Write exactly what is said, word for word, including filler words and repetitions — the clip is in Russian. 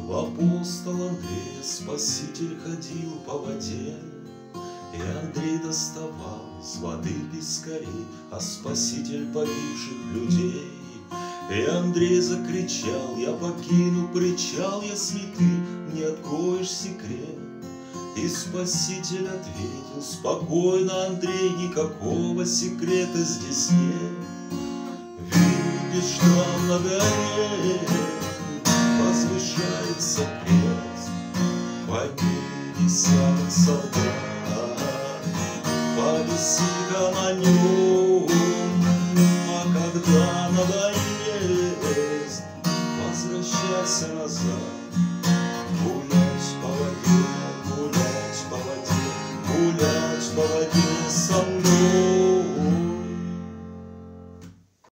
Апостол Андрей, спаситель, ходил по воде, и Андрей доставал из воды пескарей, а спаситель погибших людей. И Андрей закричал: я покину причал, если ты не откроешь секрет. И спаситель ответил: спокойно, Андрей, никакого секрета здесь нет. Видишь, там на горе возвышается крест, под ним висят солдат, повиси-ка на нем. А когда надоест, возвращайся назад. Гулять по воде, гулять по воде, гулять по воде со мной.